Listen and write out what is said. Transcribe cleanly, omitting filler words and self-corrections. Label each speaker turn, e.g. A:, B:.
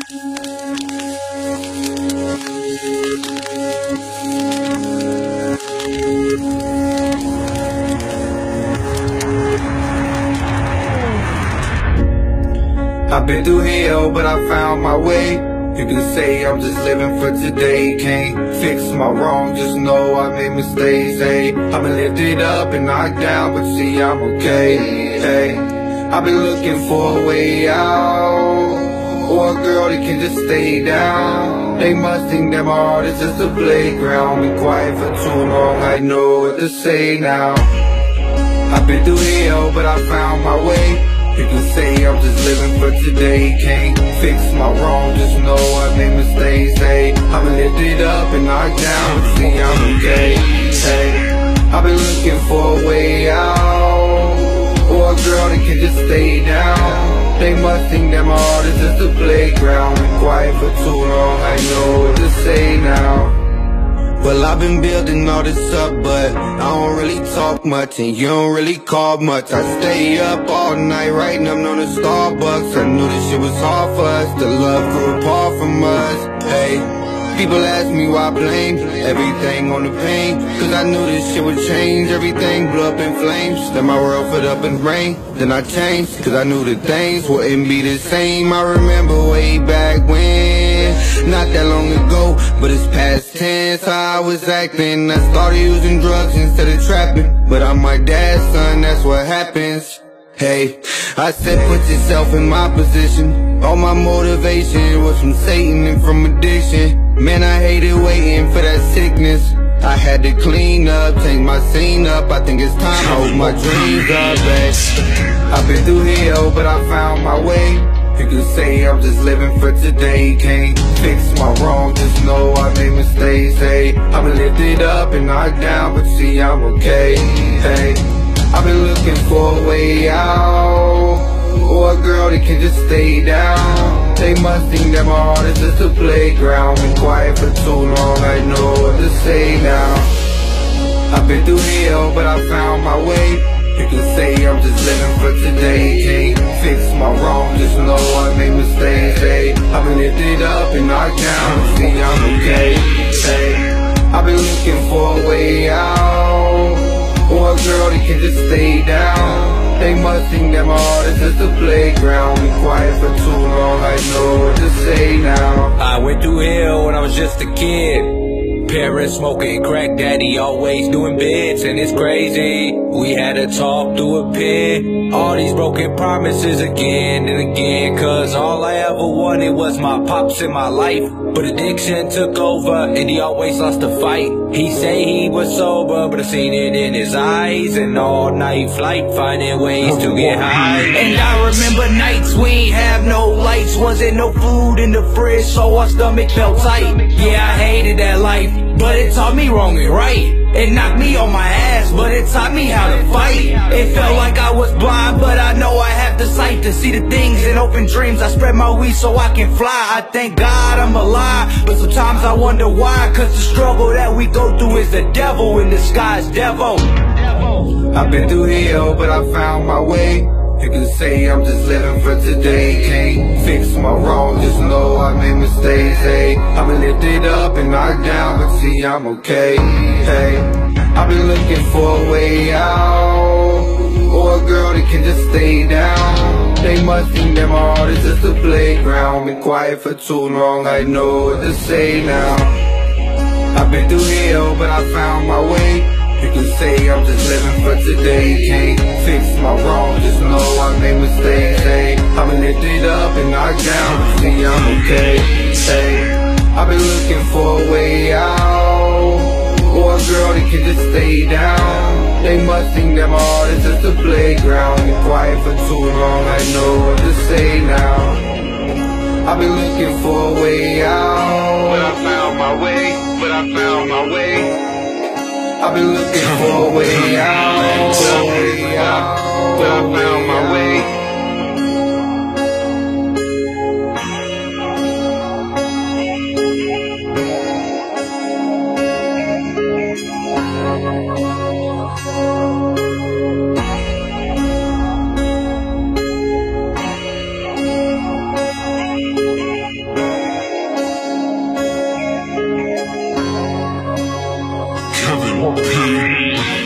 A: I've been through hell, but I found my way. You can say I'm just living for today. Can't fix my wrong, just know I made mistakes. Hey, I've been lifted up and knocked down, but see I'm okay. Hey, I've been looking for a way out, or a girl that can just stay down. They must think that my heart is just a playground. Been quiet for too long, I know what to say now. I've been through hell, but I found my way. You can say I'm just living for today. Can't fix my wrong, just know I made mistakes. Hey, I've been lifted up and knocked down, but see I'm okay. Hey, I've been looking for a way out, or a girl that can just stay down. They must think that my heart is just a playground. Been quiet for too long, I know what to say now. Well, I've been building all this up, but I don't really talk much, and you don't really call much. I stay up all night writing up on the Starbucks. I knew this shit was hard for us, the love grew apart from us. Hey, people ask me why I blame everything on the pain, cause I knew this shit would change. Everything blew up in flames, then my world filled up in rain. Then I changed, cause I knew that things wouldn't be the same. I remember way back when, not that long ago, but it's past tense how I was acting. I started using drugs instead of trapping, but I'm my dad's son, that's what happens. Hey, I said put yourself in my position. All my motivation was from Satan and from addiction. Man, I hated waiting for that sickness. I had to clean up, change my scene up. I think it's time I hold my dreams up, babe. I've been through hell, but I found my way. You can say I'm just living for today. Can't fix my wrong, just know I made mistakes. Hey, I've been lifted up and knocked down, but see I'm okay. Hey, I've been looking for a way out, or a girl that can just stay down. They must think that my heart is just a playground. Been quiet for too long, I know what to say now. I've been through hell, but I found my way. You can say I'm just living for today. Can't fix my wrong, just know I made mistakes. Hey, I've been lifted up and knocked down, see I'm okay. Hey, I've been looking for a way out, or a girl that can just stay down. They must think that my heart is just a playground. Been quiet for too long, I know what to say now.
B: I went through hell when I was just a kid. Parents smoking crack, daddy always doing bits, and it's crazy. We had to talk through a pit. All these broken promises again and again, cause all I ever wanted was my pops in my life. But addiction took over and he always lost the fight. He say he was sober, but I seen it in his eyes. And all night flight, finding ways to get high. And I remember nights we ain't have no lights, wasn't no food in the fridge, so our stomach felt tight. Yeah, I hated that life, but it taught me wrong and right. It knocked me on my ass, but it taught me how to fight. It felt like I was blind, but I know I have the sight to see the things in open dreams. I spread my wings so I can fly. I thank God I'm alive, but sometimes I wonder why. Cause the struggle that we go through is the devil in disguise, devil.
A: I've been through hell, but I found my way. You can say I'm just living for today. Can't fix my wrong, just know I made mistakes. Hey, I've been lifted up and knocked down, but see I'm okay. Hey, I've been looking for a way out, or a girl that can just stay down. They must think that my heart is just a playground. Been quiet for too long, I know what to say now. I've been through hell, but I found my way. You can say I'm just living for today. Can't fix my wrong, just know I made mistakes. Hey, I've been lifted up and knocked down, but see I'm okay. Hey, I've been looking for a way out, or a girl that can just stay down. They must think that my heart is just a playground. Been quiet for too long, I know what to say now. I've been looking for a way out, but I found my way, but I found my way. I've been looking for a way out, but I found my way.
C: heaven.